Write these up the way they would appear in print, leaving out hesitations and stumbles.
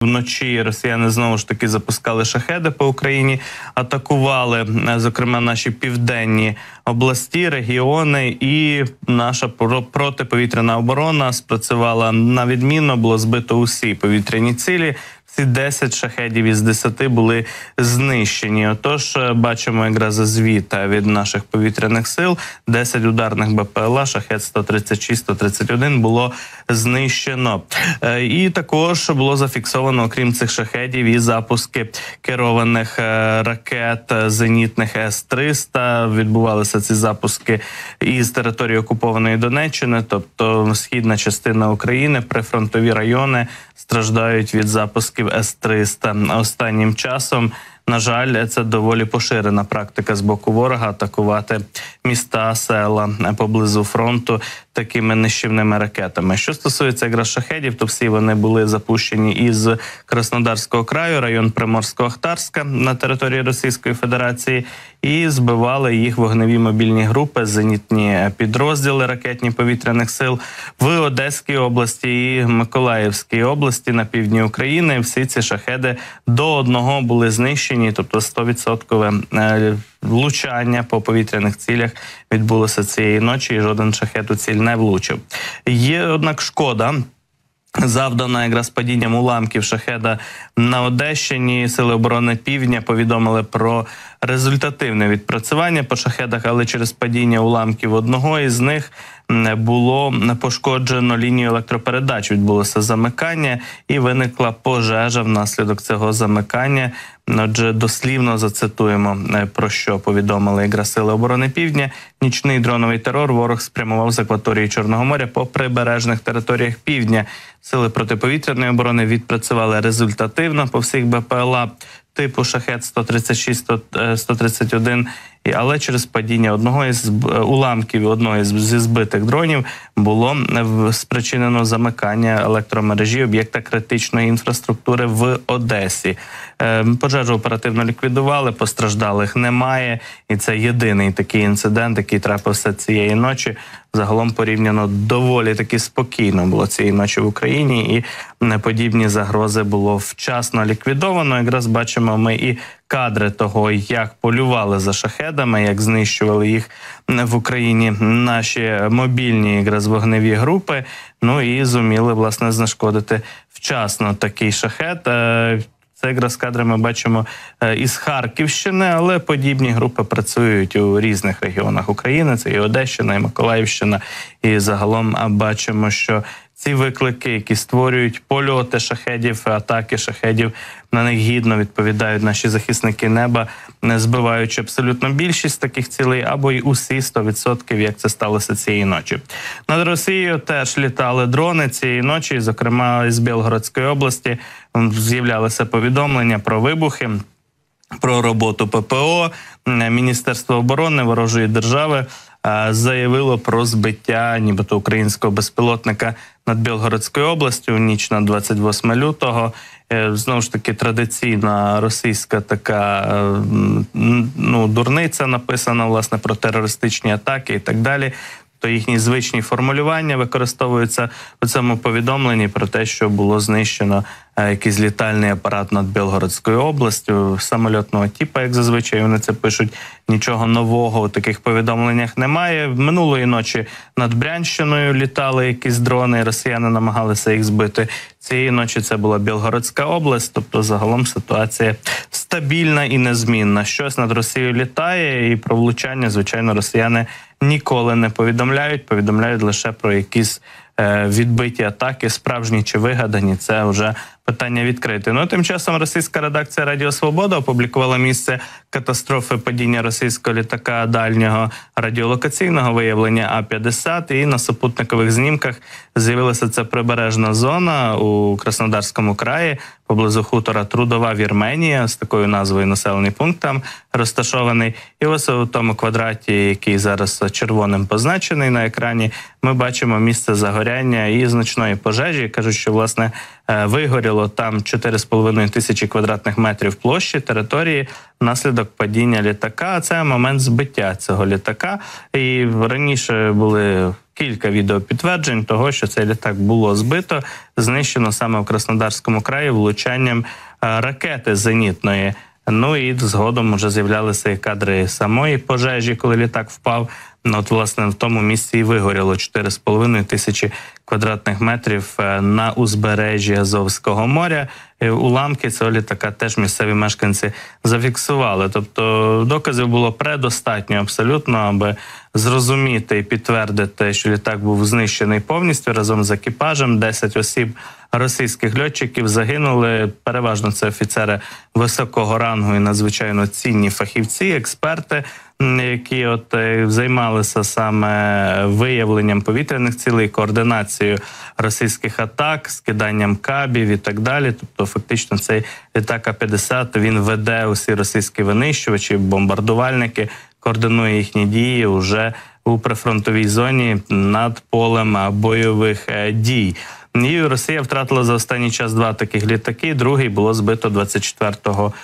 Вночі росіяни знову ж таки запускали шахеди по Україні, атакували, зокрема, наші південні області, регіони, і наша протиповітряна оборона спрацювала на відмінно, було збито усі повітряні цілі. Всі 10 шахедів із 10 були знищені. Отож, бачимо якраз звіт від наших повітряних сил. 10 ударних БПЛА, шахед 136, 131 було знищено. І також було зафіксовано, окрім цих шахедів, і запуски керованих ракет зенітних С-300. Відбувалися ці запуски із території окупованої Донеччини, тобто східна частина України, прифронтові райони страждають від запусків С-300. Останнім часом, на жаль, це доволі поширена практика з боку ворога атакувати міста, села поблизу фронту такими нищівними ракетами. Що стосується якраз шахедів, то всі вони були запущені із Краснодарського краю, район Приморсько-Ахтарська на території Російської Федерації, і збивали їх вогневі мобільні групи, зенітні підрозділи ракетні повітряних сил в Одеській області і Миколаївській області на півдні України. Всі ці шахеди до одного були знищені, тобто 100% влучання по повітряних цілях відбулося цієї ночі, і жоден шахед у ціль не влучив. Є, однак, шкода, завдана якраз падінням уламків шахеда на Одещині. Сили оборони Півдня повідомили про результативне відпрацювання по шахедах, але через падіння уламків одного із них було пошкоджено лінію електропередач, відбулося замикання і виникла пожежа внаслідок цього замикання. Отже, дослівно зацитуємо, про що повідомили якраз Сили оборони Півдня. Нічний дроновий терор ворог спрямував з акваторії Чорного моря по прибережних територіях Півдня. Сили протиповітряної оборони відпрацювали результативно по всіх БПЛА типу шахед 136, 131, але через падіння одного із уламків одного зі збитих дронів було спричинено замикання електромережі об'єкта критичної інфраструктури в Одесі. Пожежу оперативно ліквідували, постраждалих немає, і це єдиний такий інцидент, який трапився цієї ночі. Загалом порівняно доволі таки спокійно було цієї ночі в Україні, і подібні загрози було вчасно ліквідовано. Якраз бачимо ми і кадри того, як полювали за шахедами, як знищували їх в Україні наші мобільні якраз вогневі групи, ну і зуміли, власне, знешкодити вчасно такий шахед. Це якраз кадри ми бачимо із Харківщини, але подібні групи працюють у різних регіонах України. Це і Одещина, і Миколаївщина. І загалом бачимо, що ці виклики, які створюють польоти шахедів, атаки шахедів, на них гідно відповідають наші захисники неба, не збиваючи абсолютно більшість таких цілей, або й усі 100%, як це сталося цієї ночі. Над Росією теж літали дрони цієї ночі, зокрема із Білгородської області з'являлися повідомлення про вибухи, про роботу ППО. Міністерство оборони ворожої держави заявило про збиття нібито українського безпілотника над Білгородською областю у ніч на 28 лютого. Знову ж таки, традиційна російська така дурниця написана, власне, про терористичні атаки і так далі. То їхні звичні формулювання використовуються у цьому повідомленні про те, що було знищено якийсь літальний апарат над Білгородською областю, самольотного типу, як зазвичай вони це пишуть. Нічого нового у таких повідомленнях немає. Минулої ночі над Брянщиною літали якісь дрони, росіяни намагалися їх збити. Цієї ночі це була Білгородська область, тобто загалом ситуація стабільна і незмінна. Щось над Росією літає, і про влучання, звичайно, росіяни ніколи не повідомляють, повідомляють лише про якісь відбиті атаки, справжні чи вигадані, це вже питання відкрите. Ну, тим часом російська редакція Радіо Свобода опублікувала місце катастрофи падіння російського літака дальнього радіолокаційного виявлення А-50, і на супутникових знімках з'явилася ця прибережна зона у Краснодарському краї, поблизу хутора Трудова Вірменія, з такою назвою населений пункт там розташований. І ось у тому квадраті, який зараз червоним позначений на екрані, ми бачимо місце загоряння і значної пожежі. Кажуть, що, власне, вигоріло там 4,5 тисячі квадратних метрів площі території внаслідок падіння літака. Це момент збиття цього літака. І раніше були кілька відеопідтверджень того, що цей літак було збито, знищено саме в Краснодарському краї влучанням ракети зенітної. Ну і згодом вже з'являлися і кадри самої пожежі, коли літак впав. От, власне, в тому місці і вигоріло 4,5 тисячі квадратних метрів на узбережжі Азовського моря. Уламки цього літака теж місцеві мешканці зафіксували. Тобто доказів було предостатньо абсолютно, аби зрозуміти і підтвердити, що літак був знищений повністю разом з екіпажем. 10 осіб російських льотчиків загинули. Переважно це офіцери високого рангу і надзвичайно цінні фахівці, експерти, які займалися саме виявленням повітряних цілей, координацією російських атак, скиданням кабів і так далі. Тобто фактично цей літак А-50, він веде усі російські винищувачі, бомбардувальники, координує їхні дії уже у прифронтовій зоні над полем бойових дій. І Росія втратила за останній час 2 таких літаки. Другий було збито 24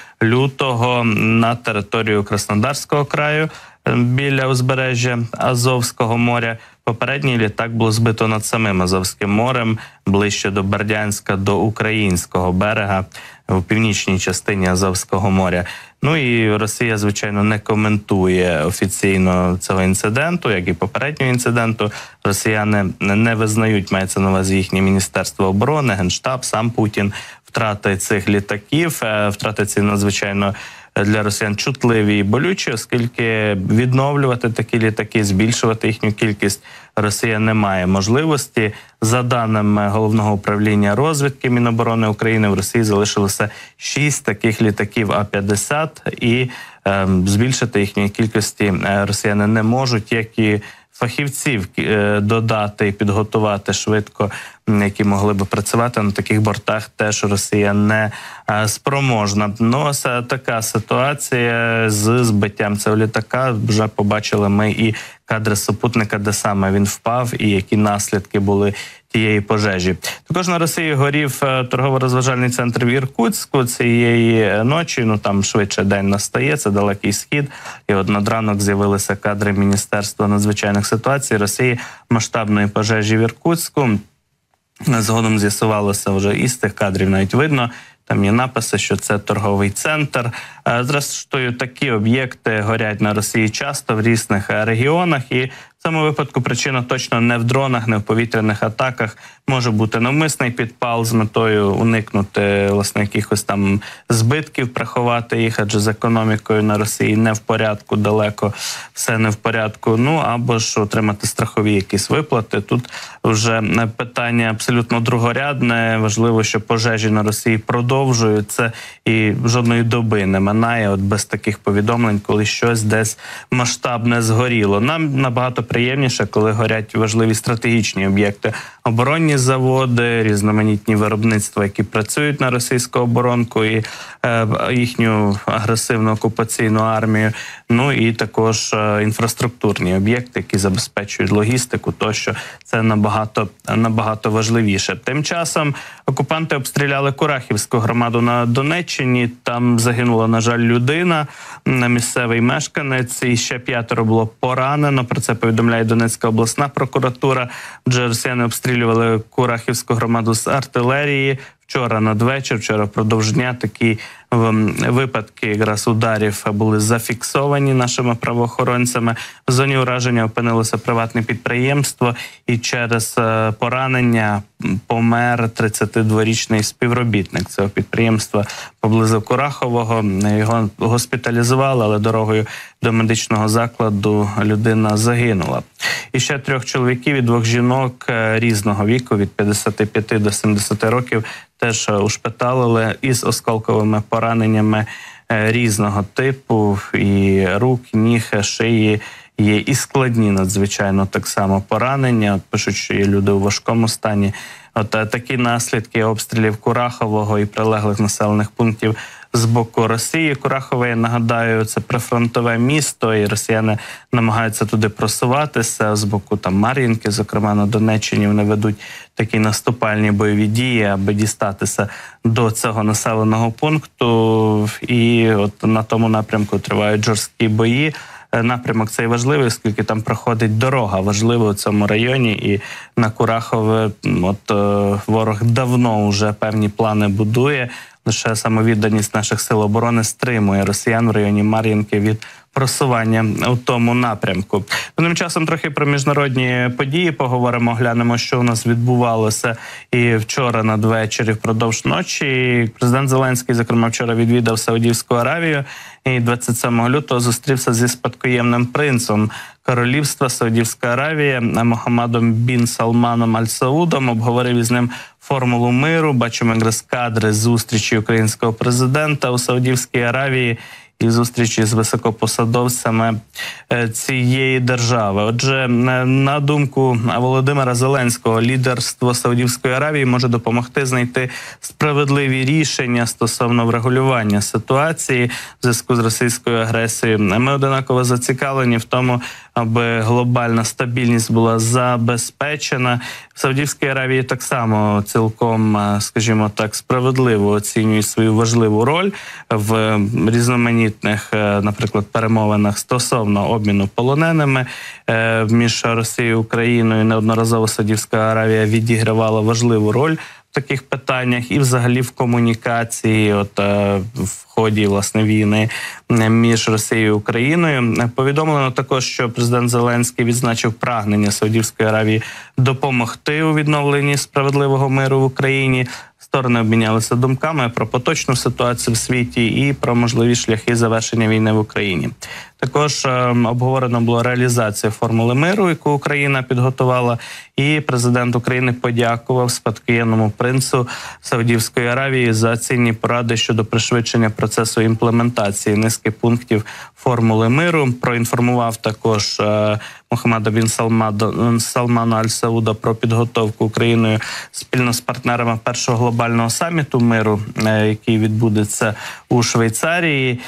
лютого на територію Краснодарського краю біля узбережжя Азовського моря. Попередній літак було збито над самим Азовським морем, ближче до Бердянська, до українського берега, в північній частині Азовського моря. Ну і Росія, звичайно, не коментує офіційно цього інциденту, як і попереднього інциденту. Росіяни не визнають, мається на увазі їхнє Міністерство оборони, Генштаб, сам Путін, втрати цих літаків, втрати ці надзвичайно для росіян чутливі і болючі, оскільки відновлювати такі літаки, збільшувати їхню кількість Росія не має можливості. За даними Головного управління розвідки Міноборони України, в Росії залишилося 6 таких літаків А-50, і збільшити їхньої кількості росіяни не можуть, як і фахівців додати і підготувати швидко, які могли би працювати на таких бортах, теж Росія не спроможна. Ну, ось така ситуація з збиттям цього літака. Вже побачили ми і кадри супутника, де саме він впав і які наслідки були тієї пожежі. Також на Росії горів торгово-розважальний центр в Іркутську цієї ночі. Ну там швидше день настає, це Далекий Схід. І от над ранок з'явилися кадри Міністерства надзвичайних ситуацій Росії масштабної пожежі в Іркутську. Згодом з'ясувалося вже із тих кадрів, навіть видно, там є написи, що це торговий центр. Зрештою, такі об'єкти горять на Росії часто в різних регіонах. І в цьому випадку причина точно не в дронах, не в повітряних атаках. Може бути навмисний підпал з метою уникнути, власне, якихось там збитків, приховати їх, адже з економікою на Росії не в порядку, далеко все не в порядку. Ну, або ж отримати страхові якісь виплати. Тут вже питання абсолютно другорядне. Важливо, що пожежі на Росії продовжуються і жодної доби не минає от без таких повідомлень, коли щось десь масштабне згоріло. Нам набагато приємніше, коли горять важливі стратегічні об'єкти. Оборонні заводи, різноманітні виробництва, які працюють на російську оборонку і їхню агресивну окупаційну армію. Ну і також інфраструктурні об'єкти, які забезпечують логістику, тощо це набагато важливіше. Тим часом окупанти обстріляли Курахівську громаду на Донеччині. Там загинула, на жаль, людина, місцевий мешканець, і ще 5 було поранено. Про це повідомляє Донецька обласна прокуратура. Адже росіяни обстрілювали Курахівську громаду з артилерії. Вчора надвечір, вчора впродовж дня такі випадки якраз ударів були зафіксовані нашими правоохоронцями. В зоні ураження опинилося приватне підприємство, і через поранення помер 32-річний співробітник цього підприємства поблизу Курахового. Його госпіталізували, але дорогою до медичного закладу людина загинула. І ще 3 чоловіків і 2 жінок різного віку, від 55 до 70 років, теж ушпиталили із осколковими пораненнями різного типу, і рук, і ніг, шиї. Є і складні надзвичайно так само поранення. От пишуть, що є люди у важкому стані. От такі наслідки обстрілів Курахового і прилеглих населених пунктів з боку Росії. Курахове, я нагадаю, це прифронтове місто, і росіяни намагаються туди просуватися з боку там Мар'їнки, зокрема на Донеччині. Вони ведуть такі наступальні бойові дії, аби дістатися до цього населеного пункту. І от на тому напрямку тривають жорсткі бої. Напрямок цей важливий, оскільки там проходить дорога, важлива у цьому районі, і на Курахове ворог давно вже певні плани будує. Лише самовідданість наших сил оборони стримує росіян в районі Мар'їнки від просування у тому напрямку. Тим часом трохи про міжнародні події поговоримо, глянемо, що у нас відбувалося і вчора надвечір, впродовж ночі. Президент Зеленський, зокрема, вчора відвідав Саудівську Аравію і 27 лютого зустрівся зі спадкоємним принцем королівства Саудівська Аравія Мохаммадом бін Салманом Аль-Саудом, обговорив із ним формулу миру. Бачимо якраз кадри зустрічі українського президента у Саудівській Аравії і зустрічі з високопосадовцями цієї держави. Отже, на думку Володимира Зеленського, лідерство Саудівської Аравії може допомогти знайти справедливі рішення стосовно врегулювання ситуації в зв'язку з російською агресією. Ми однаково зацікавлені в тому, аби глобальна стабільність була забезпечена. В Саудівській Аравії так само цілком, скажімо так, справедливо оцінюють свою важливу роль в різноманітних, наприклад, перемовинах стосовно обміну полоненими між Росією і Україною. Неодноразово Саудівська Аравія відігравала важливу роль в таких питаннях і взагалі в комунікації, в ході, власне, війни між Росією і Україною. Повідомлено також, що президент Зеленський відзначив прагнення Саудівської Аравії допомогти у відновленні справедливого миру в Україні. Сторони обмінялися думками про поточну ситуацію в світі і про можливі шляхи завершення війни в Україні. Також обговорено було реалізацію формули миру, яку Україна підготувала, і президент України подякував спадкоємному принцу Саудівської Аравії за цінні поради щодо пришвидшення процесу імплементації низки пунктів формули миру. Проінформував також Мохаммада бін Салмана Аль-Сауда про підготовку Україною спільно з партнерами першого глобального саміту миру, який відбудеться у Швейцарії.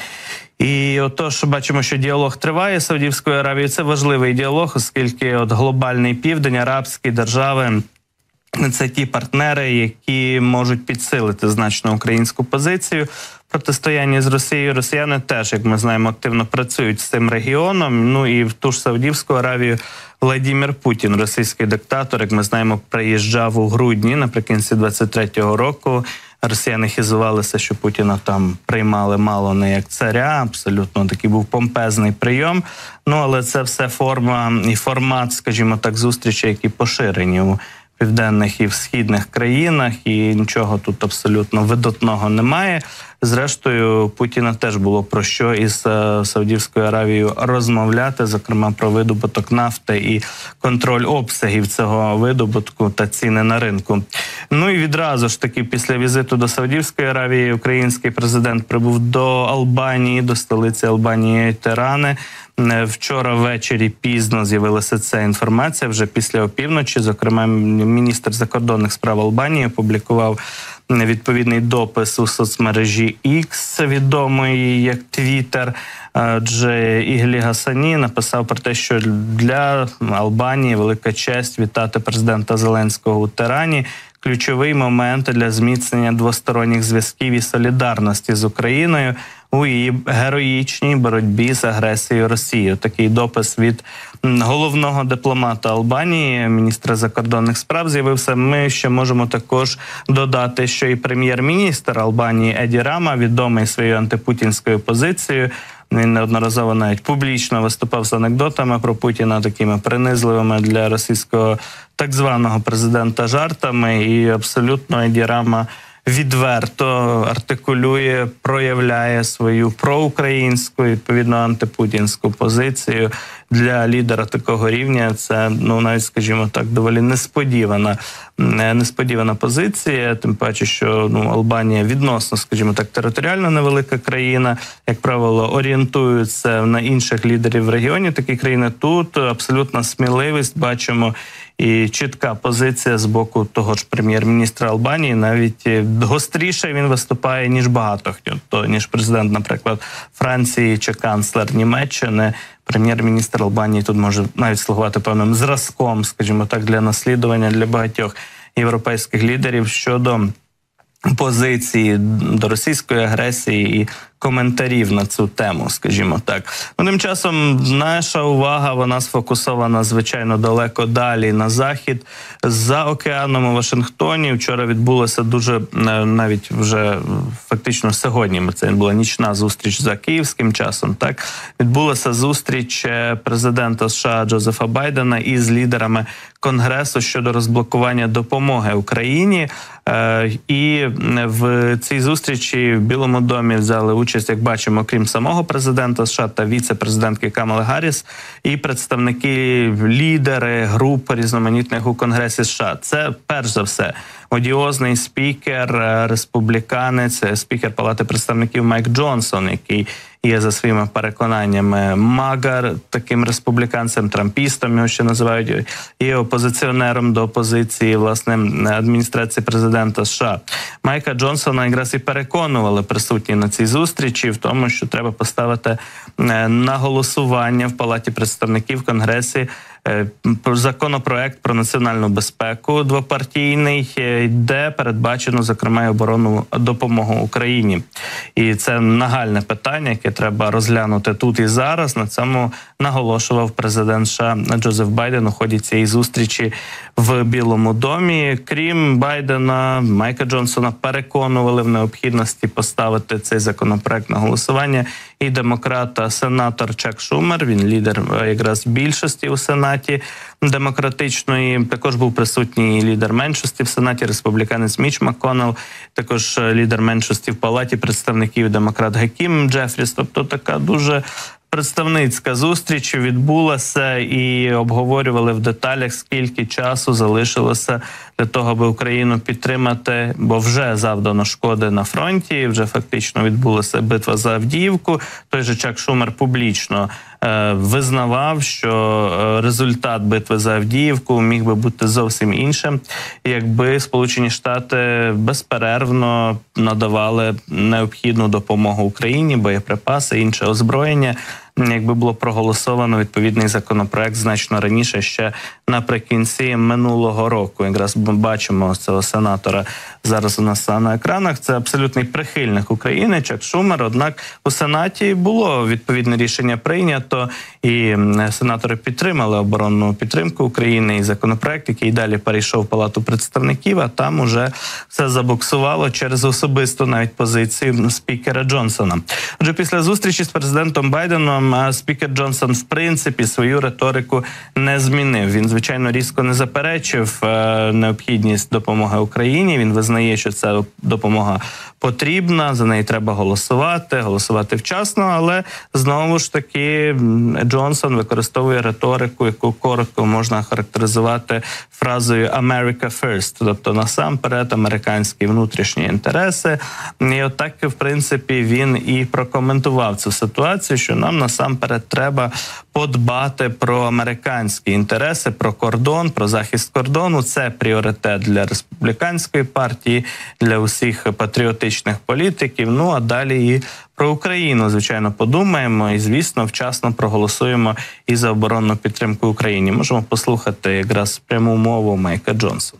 І отож, бачимо, що діалог триває з Саудівською Аравією. Це важливий діалог, оскільки глобальний південь, арабські держави – це ті партнери, які можуть підсилити значно українську позицію. Протистояння з Росією. Росіяни теж, як ми знаємо, активно працюють з цим регіоном. Ну і в ту ж Саудівську Аравію Владимир Путін, російський диктатор, як ми знаємо, приїжджав у грудні наприкінці 23-го року. Росіяни хизувалися, що Путіна там приймали мало не як царя, абсолютно такий був помпезний прийом. Ну, але це все форма і формат, скажімо так, зустрічей, які поширені у південних і в східних країнах, і нічого тут абсолютно видатного немає. Зрештою, Путіна теж було про що із Саудівською Аравією розмовляти, зокрема про видобуток нафти і контроль обсягів цього видобутку та ціни на ринку. Ну і відразу ж таки після візиту до Саудівської Аравії український президент прибув до Албанії, до столиці Албанії Тирани. Вчора ввечері пізно з'явилася ця інформація, вже після опівночі. Зокрема, міністр закордонних справ Албанії опублікував відповідний допис у соцмережі X, відомої як Twitter. Адже Іглі Гасані написав про те, що для Албанії велика честь вітати президента Зеленського у Тирані. Ключовий момент для зміцнення двосторонніх зв'язків і солідарності з Україною у її героїчній боротьбі з агресією Росії. Такий допис від головного дипломата Албанії, міністра закордонних справ, з'явився. Ми ще можемо також додати, що і прем'єр-міністр Албанії Еді Рама, відомий своєю антипутінською позицією, він неодноразово навіть публічно виступав з анекдотами про Путіна, такими принизливими для російського так званого президента жартами, і абсолютно Еді Рама відверто артикулює, проявляє свою проукраїнську, відповідно антипутінську позицію. для лідера такого рівня це, навіть, скажімо так, доволі несподівана позиція, тим паче, що Албанія відносно, скажімо так, територіально невелика країна, як правило, орієнтуються на інших лідерів в регіоні такі країни. Тут абсолютна сміливість, бачимо, і чітка позиція з боку того ж прем'єр-міністра Албанії, навіть гостріше він виступає, ніж багато хто, ніж президент, наприклад, Франції чи канцлер Німеччини. Прем'єр-міністр Албанії тут може навіть слугувати певним зразком, скажімо так, для наслідування для багатьох європейських лідерів щодо позиції до російської агресії і коментарів на цю тему, скажімо так. Тим часом наша увага, вона сфокусована, звичайно, далеко далі на захід. За океаном у Вашингтоні вчора відбулася дуже, навіть вже фактично сьогодні, це була нічна зустріч за київським часом, так, відбулася зустріч президента США Джозефа Байдена із лідерами Конгресу щодо розблокування допомоги Україні. І в цій зустрічі в Білому домі взяли участь, як бачимо, крім самого президента США та віце-президентки Камали Гарріс, і представники, лідери груп різноманітних у Конгресі США. Це, перш за все, одіозний спікер, республіканець, спікер Палати представників Майк Джонсон, який є за своїми переконаннями магар, таким республіканцем, трампістом його ще називають, і опозиціонером до опозиції, власне, адміністрації президента США. Майка Джонсона якраз і переконували присутні на цій зустрічі в тому, що треба поставити на голосування в Палаті представників в Конгресі законопроект про національну безпеку двопартійний, де передбачено, зокрема, і оборонну допомогу Україні. І це нагальне питання, яке треба розглянути тут і зараз. На цьому наголошував президент США Джозеф Байден у ході цієї зустрічі в Білому домі. Крім Байдена, Майка Джонсона переконували в необхідності поставити цей законопроект на голосування і демократ-сенатор Чак Шумер, він лідер якраз більшості у Сенаті демократичної, також був присутній лідер меншості в Сенаті, республіканець Міч МакКоннелл, також лідер меншості в Палаті представників демократ Гакім Джефріс, тобто така дуже представницька зустріч відбулася і обговорювали в деталях, скільки часу залишилося для того, аби Україну підтримати, бо вже завдано шкоди на фронті, вже фактично відбулася битва за Авдіївку. Той же Чак Шумер публічно визнавав, що результат битви за Авдіївку міг би бути зовсім іншим, якби Сполучені Штати безперервно надавали необхідну допомогу Україні, боєприпаси, інше озброєння, якби було проголосовано відповідний законопроект значно раніше, ще наприкінці минулого року. Якраз ми бачимо цього сенатора зараз у нас на екранах. Це абсолютний прихильник України, Чак Шумер. Однак у Сенаті було відповідне рішення прийнято, і сенатори підтримали оборонну підтримку України і законопроект, який далі перейшов в Палату представників, а там уже все забуксувало через особисту навіть позицію спікера Джонсона. Отже, після зустрічі з президентом Байденом спікер Джонсон, в принципі, свою риторику не змінив. Він, звичайно, різко не заперечив необхідність допомоги Україні. Він визнає, що ця допомога потрібна, за неї треба голосувати вчасно, але знову ж таки Джонсон використовує риторику, яку коротко можна характеризувати фразою «America first», тобто насамперед американські внутрішні інтереси. І отак, в принципі, він і прокоментував цю ситуацію, що нам насамперед треба подбати про американські інтереси, про кордон, про захист кордону. Це пріоритет для республіканської партії, для усіх патріотичних політиків. Ну, а далі і про Україну, звичайно, подумаємо і, звісно, вчасно проголосуємо і за оборонну підтримку Україні. Можемо послухати якраз пряму мову Майка Джонсона.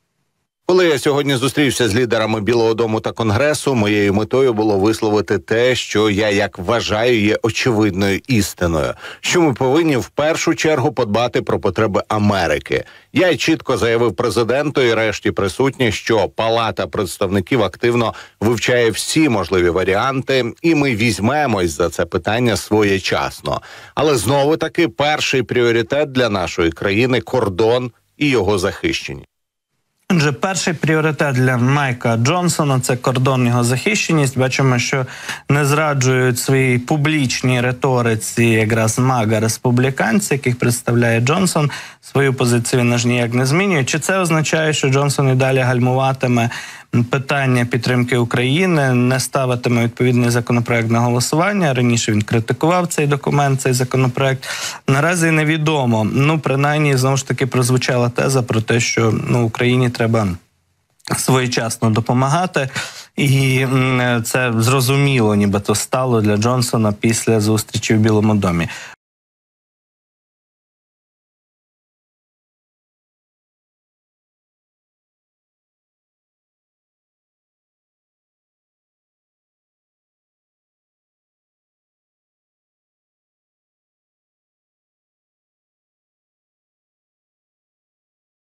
Коли я сьогодні зустрівся з лідерами Білого дому та Конгресу, моєю метою було висловити те, що я, як вважаю, є очевидною істиною, що ми повинні в першу чергу подбати про потреби Америки. Я чітко заявив президенту і решті присутніх, що Палата представників активно вивчає всі можливі варіанти, і ми візьмемось за це питання своєчасно. Але знову-таки перший пріоритет для нашої країни – кордон і його захищення. Отже, перший пріоритет для Майка Джонсона – це кордон, його захищеність. Бачимо, що не зраджують своїй публічній риториці якраз мага-республіканці, яких представляє Джонсон. Свою позицію він аж ніяк не змінює. Чи це означає, що Джонсон і далі гальмуватиме питання підтримки України, не ставитиме відповідний законопроект на голосування? Раніше він критикував цей документ, цей законопроект. Наразі невідомо. Принаймні, знову ж таки, прозвучала теза про те, що Україні треба своєчасно допомагати. І це зрозуміло, нібито стало для Джонсона після зустрічі в Білому домі.